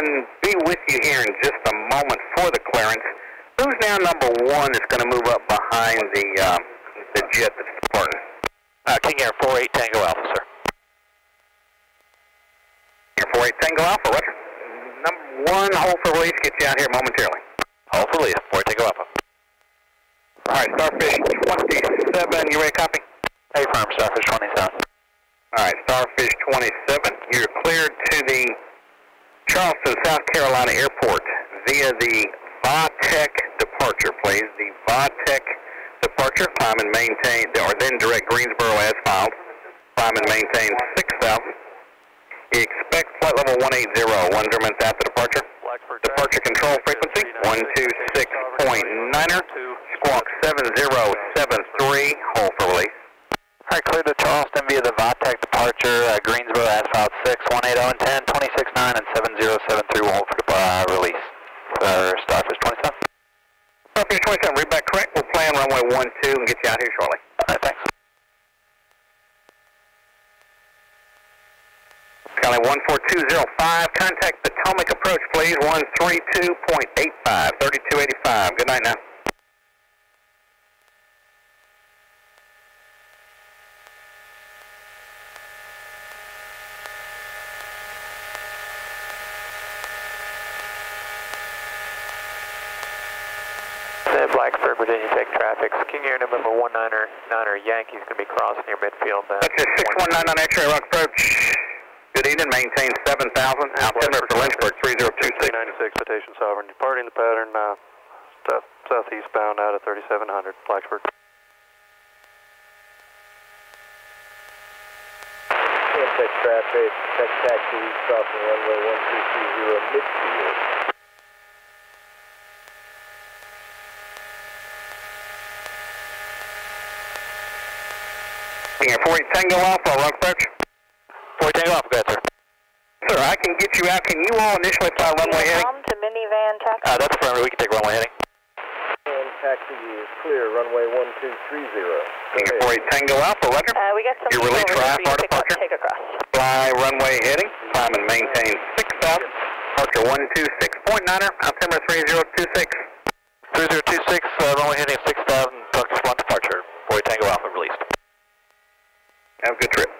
be with you here in just a moment for the clearance. Who's now number 1 that's going to move up behind the jet that's departing? King Air 48 Tango Alpha, sir. King Air 48 Tango Alpha, roger. Number 1, hold for release, get you out here momentarily. Hold for release, 48 Tango Alpha. All right, Starfish 27, you ready to copy? Hey, firm, Starfish 27. All right, Starfish 27, you're cleared to the Charleston, South Carolina airport via the VATEC departure, please. The VATEC departure, climb and maintain, or then direct Greensboro as filed. Climb and maintain 6,000. Expect flight level 180, 1 minutes after departure. Departure control frequency 126.9er, squawk 7073, hold for release. All right, clear to Charleston via the VATEC departure, Greensboro asphalt 6, 180 and 10, 26.9 and 7073, hold for release. Starfish 27. Starfish 27, read back correct. We'll plan runway 12 and get you out here shortly. All right, thanks. Skyline 14205, contact Potomac approach, please, 132.85, 3285. Good night now. Blacksburg, Virginia Tech traffic. King Air number 199er Yankee's going to be crossing your midfield. That's a 6199 X-ray rock approach. Good evening, maintain 7,000. Altimeter for Lynchburg 3026. 96, Citation Sovereign. Departing the pattern southeastbound out of 3700, Blacksburg. Tech traffic, Tech taxi, crossing runway 1230 midfield. King Air 48 Tango Alpha, rock approach. 48 Tango Alpha, go ahead, sir. Sir, I can get you out. Can you all initially fly runway heading? To minivan taxi. That's affirmative. We can take runway heading. And taxi is clear, runway 1230. King Air 48 Tango Alpha, roger. We got some Your release for IFR departure. Take across. Fly runway heading. Climb and maintain 6,000. Departure 126.9er. Altimeter 3026. 3026, runway heading 6,000. Focus 1 departure. 48 Tango Alpha released. Have a good trip.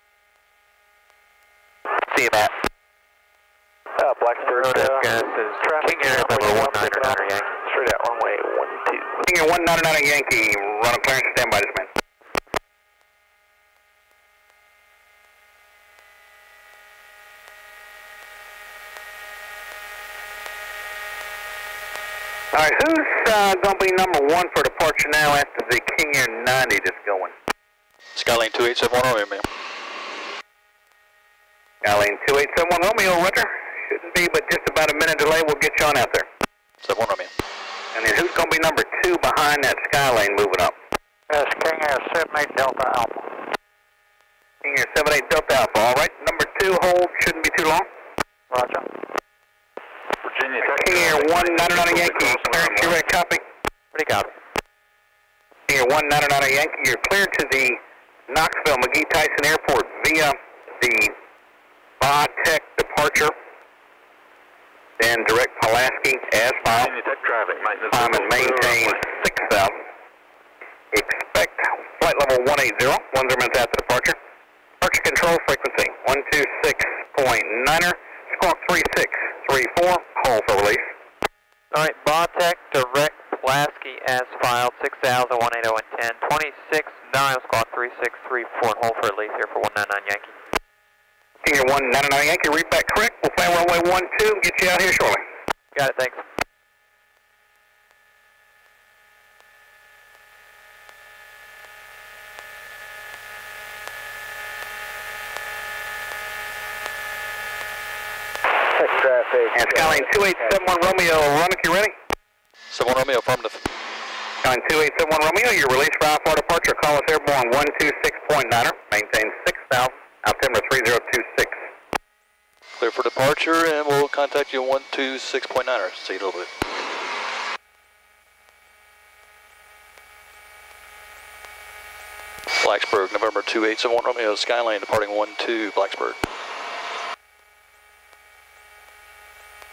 See you, Matt. Blacksburg, gas is traffic. King Air number 199er Yankee. Straight out runway 12. King Air 199er Yankee, run a clearance, stand by this man. All right, who's going to be number 1 for departure now after the King Air 90 that's going? Skyline 2871 Romeo, ma'am. Skyline 2871 Romeo, roger. Shouldn't be, but just about a minute delay. We'll get you on out there. 71 Romeo. And then who's going to be number 2 behind that Skyline moving up? That's King Air 78 Delta Alpha. King Air 78 Delta Alpha. All right, number 2 hold shouldn't be too long. Roger. Virginia Tech. King Air 199er Yankee, clearance, you ready to copy? Ready, copy. King Air 199er Yankee, you're cleared to the Knoxville McGee-Tyson Airport via the VATEC departure, then direct Pulaski as filed. Climb and maintain 6,000. Expect flight level 180, 1 minutes after departure. Departure control frequency 126.9er, squawk 3634, hold for release. All right, VATEC direct Pulaski as filed 6,000, 180 and 10, 26.9, squawk 3634, hold for release here for 199 Yankee. King Air 199 Yankee, read back correct. We'll plan runway 12 and get you out here shortly. Got it, thanks. Traffic. And Skyline 2871 Romeo, run if you're ready. 71 Romeo, affirmative. Skyline 2871 Romeo, your release for IFR departure. Call us airborne 126.9er. Maintain 6,000. Altimeter 3026. Clear for departure, and we'll contact you on 126.9er. See you in a little bit. Blacksburg, November 2871 Romeo, Skyline departing 12, Blacksburg.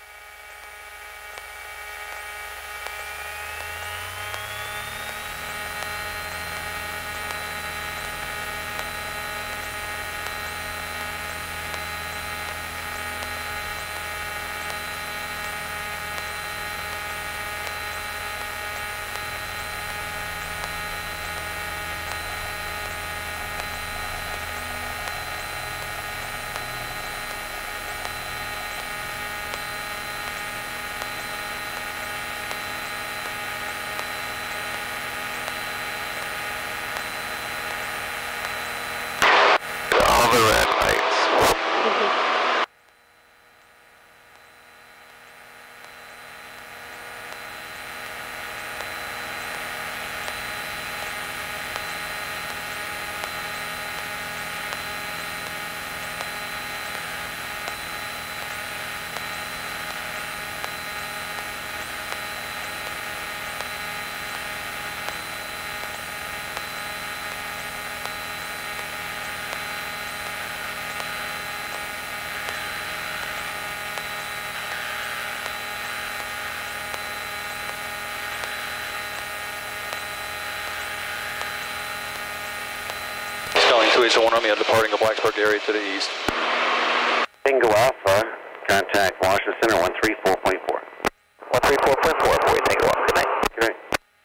281 Romeo, departing the Blacksburg area to the east. Bingo Alpha, contact Washington Center 134.4. 134.4 for you, Tango Alpha. Good night. Good night.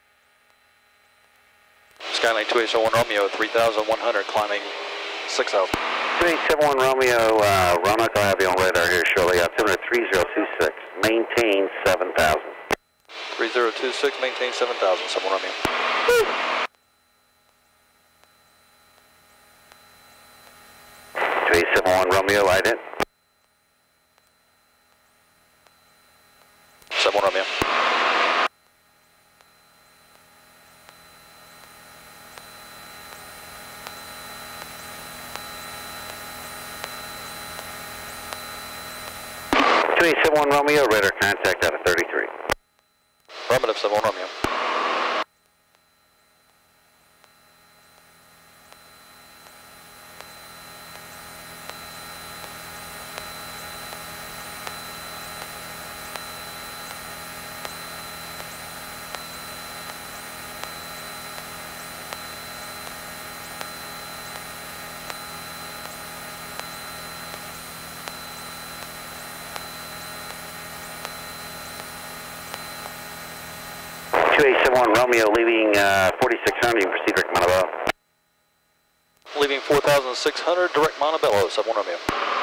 Skyline 2871 Romeo, 3,100, climbing 6,000. 2871 Romeo, Roanoke, I'll have you on radar here shortly. Altimeter 3026, maintain 7,000. 3026, maintain 7,000, 71 Romeo. 2871 Romeo, ident. 71 Romeo. Romeo, radar contact out of 33. Affirmative, 71 Romeo. Romeo, leaving 4600, you can proceed direct Montebello. Leaving 4,600, direct Montebello, 71 Romeo.